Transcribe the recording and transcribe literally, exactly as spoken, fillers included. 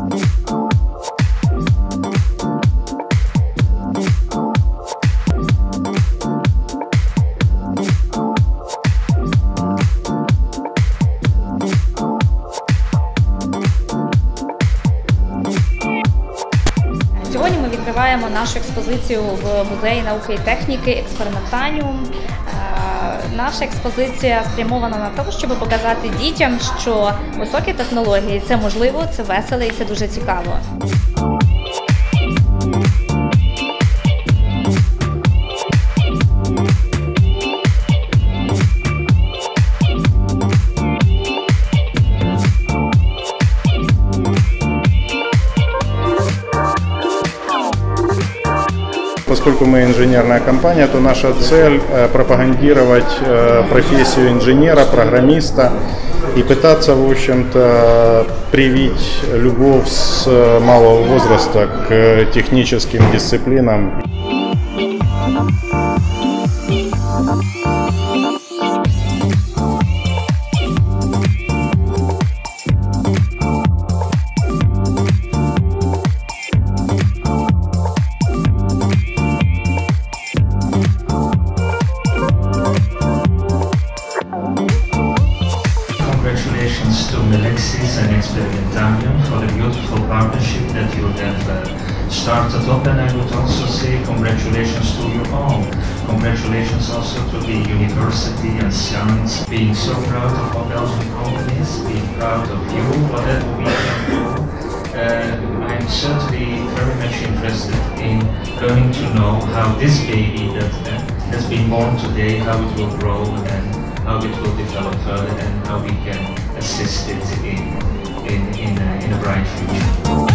Сьогодні ми відкриваємо нашу експозицію в музеї науки і техніки Experimentanium. Наша експозиція спрямована на те, щоб показати дітям, що високі технології – це можливо, це весело і це дуже цікаво. Поскольку мы инженерная компания, то наша цель – пропагандировать профессию инженера, программиста и пытаться, в общем-то, привить любовь с малого возраста к техническим дисциплинам. Congratulations to Melexis and Experimentanium for the beautiful partnership that you have uh, started up, and I would also say congratulations to you all. Congratulations also to the university and science, being so proud of our Belgian companies, being proud of you, whatever we can do. Uh, I'm certainly very much interested in learning to know how this baby that uh, has been born today, how it will grow and how it will develop further, and how we can assist it in, in, in, a, in a bright future.